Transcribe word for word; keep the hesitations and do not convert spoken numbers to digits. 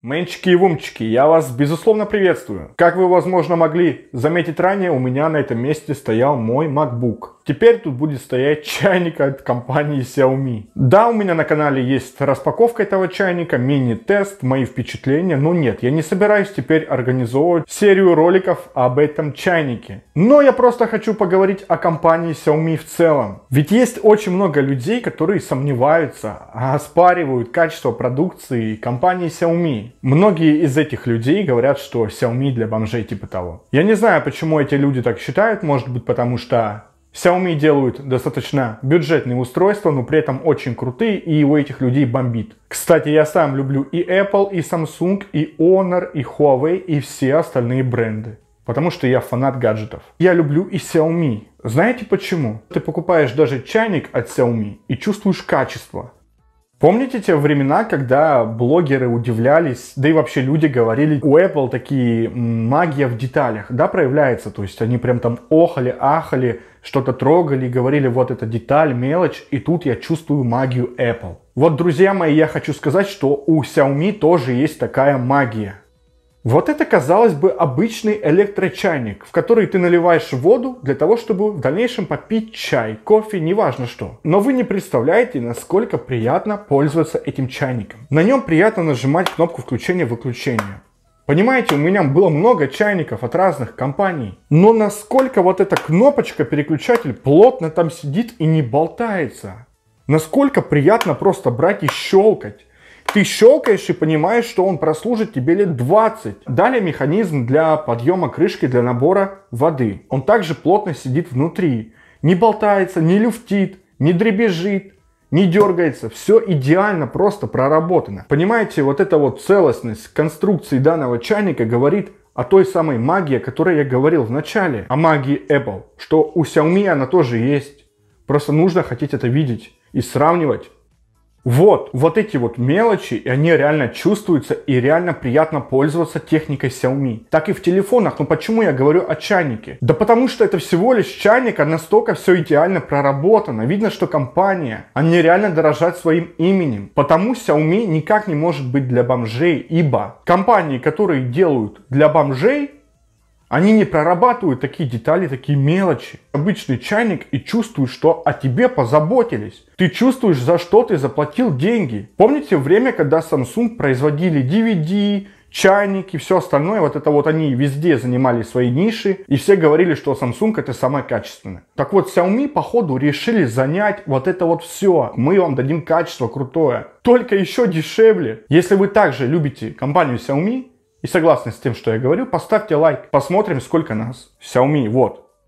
Мэнчики и вумчики, я вас безусловно приветствую. Как вы, возможно, могли заметить ранее, у меня на этом месте стоял мой MacBook. Теперь тут будет стоять чайник от компании Xiaomi. Да, у меня на канале есть распаковка этого чайника, мини-тест, мои впечатления, но нет, я не собираюсь теперь организовывать серию роликов об этом чайнике. Но я просто хочу поговорить о компании Xiaomi в целом. Ведь есть очень много людей, которые сомневаются, оспаривают качество продукции компании Xiaomi. Многие из этих людей говорят, что Xiaomi для бомжей типа того. Я не знаю, почему эти люди так считают, может быть потому что Xiaomi делают достаточно бюджетные устройства, но при этом очень крутые, и у этих людей бомбит. Кстати, я сам люблю и Apple, и Samsung, и Honor, и Huawei, и все остальные бренды. Потому что я фанат гаджетов. Я люблю и Xiaomi. Знаете почему? Ты покупаешь даже чайник от Xiaomi и чувствуешь качество. Помните те времена, когда блогеры удивлялись, да и вообще люди говорили, у Apple такие магия в деталях, да, проявляется, то есть они прям там охали, ахали, что-то трогали, говорили, вот эта деталь, мелочь, и тут я чувствую магию Apple. Вот, друзья мои, я хочу сказать, что у Xiaomi тоже есть такая магия. Вот это, казалось бы, обычный электрочайник, в который ты наливаешь воду для того, чтобы в дальнейшем попить чай, кофе, неважно что. Но вы не представляете, насколько приятно пользоваться этим чайником. На нем приятно нажимать кнопку включения-выключения. Понимаете, у меня было много чайников от разных компаний. Но насколько вот эта кнопочка, переключатель, плотно там сидит и не болтается. Насколько приятно просто брать и щелкать. Ты щелкаешь и понимаешь, что он прослужит тебе лет двадцать. Далее механизм для подъема крышки для набора воды. Он также плотно сидит внутри. Не болтается, не люфтит, не дребезжит, не дергается. Все идеально просто проработано. Понимаете, вот эта вот целостность конструкции данного чайника говорит о той самой магии, о которой я говорил в начале. О магии Apple. Что у Xiaomi она тоже есть. Просто нужно хотеть это видеть и сравнивать. Вот, вот эти вот мелочи, и они реально чувствуются, и реально приятно пользоваться техникой Xiaomi. Так и в телефонах. Но почему я говорю о чайнике? Да потому что это всего лишь чайник, а настолько все идеально проработано. Видно, что компания, они реально дорожат своим именем. Потому Xiaomi никак не может быть для бомжей, ибо компании, которые делают для бомжей, они не прорабатывают такие детали, такие мелочи. Обычный чайник, и чувствуешь, что о тебе позаботились. Ты чувствуешь, за что ты заплатил деньги. Помните время, когда Samsung производили ди ви ди, чайники, все остальное? Вот это вот они везде занимали свои ниши. И все говорили, что Samsung это самое качественное. Так вот, Xiaomi, походу, решили занять вот это вот все. Мы вам дадим качество крутое. Только еще дешевле. Если вы также любите компанию Xiaomi, и согласны с тем, что я говорю, поставьте лайк. Посмотрим, сколько нас. Xiaomi, вот.